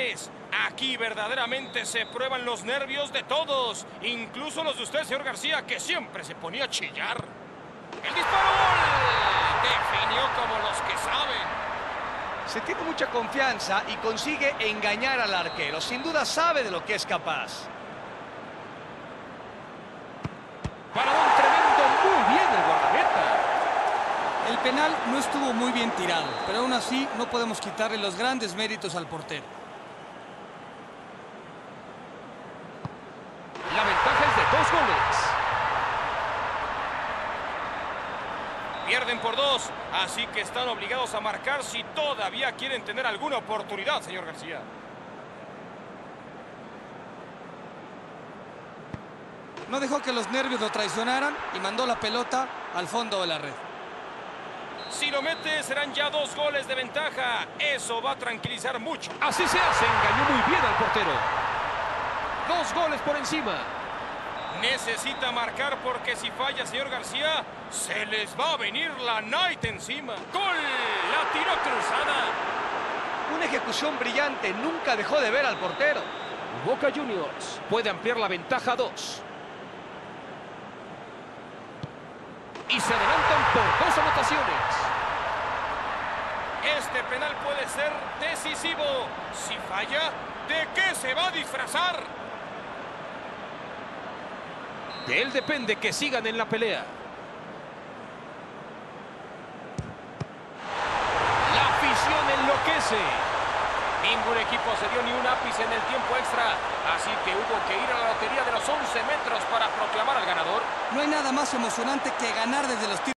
penales. Aquí verdaderamente se prueban los nervios de todos, incluso los de usted, señor García, que siempre se ponía a chillar. ¡El disparo! ¡Gol! Definió como los que saben. Se tiene mucha confianza y consigue engañar al arquero. Sin duda sabe de lo que es capaz. Paradón tremendo, muy bien el guardameta. El penal no estuvo muy bien tirado, pero aún así no podemos quitarle los grandes méritos al portero. La ventaja es de 2 goles. Pierden por 2, así que están obligados a marcar si todavía quieren tener alguna oportunidad, señor García. No dejó que los nervios lo traicionaran y mandó la pelota al fondo de la red. Si lo mete, serán ya 2 goles de ventaja. Eso va a tranquilizar mucho. Así se hace, engañó muy bien al portero. 2 goles por encima. Necesita marcar porque si falla, señor García, se les va a venir la night encima. ¡Gol! La tiró cruzada. Una ejecución brillante, nunca dejó de ver al portero. Boca Juniors puede ampliar la ventaja a 2. Y se adelantan por 2 anotaciones. Este penal puede ser decisivo. Si falla, ¿de qué se va a disfrazar? De él depende que sigan en la pelea. La afición enloquece. Ningún equipo se dio ni un ápice en el tiempo extra, así que hubo que ir a la lotería de los 11 metros para proclamar al ganador. No hay nada más emocionante que ganar desde los tiros.